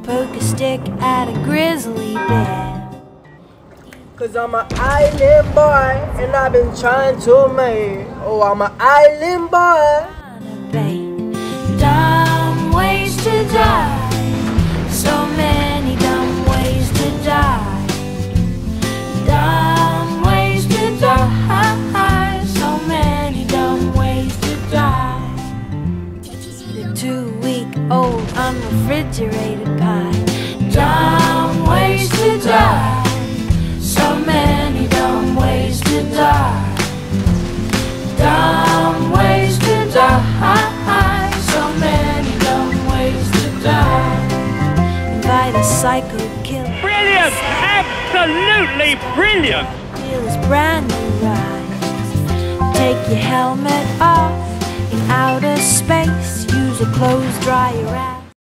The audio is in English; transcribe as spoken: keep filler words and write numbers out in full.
poke a stick at a grizzly bear. Cause I'm an island boy and I've been trying to make. Oh, I'm an island boy. Dumb ways to die. So many dumb ways to die. Dumb ways to die. So many dumb ways to die. Eat a two-week-old unrefrigerated pie. Dumb ways to die. So many dumb ways to die. Dumb ways to die. So many dumb ways to die. Invite a psycho killer. Brilliant! Absolutely brilliant! Feel his brand new rise. Take your helmet off in outer space. Use a clothes dryer.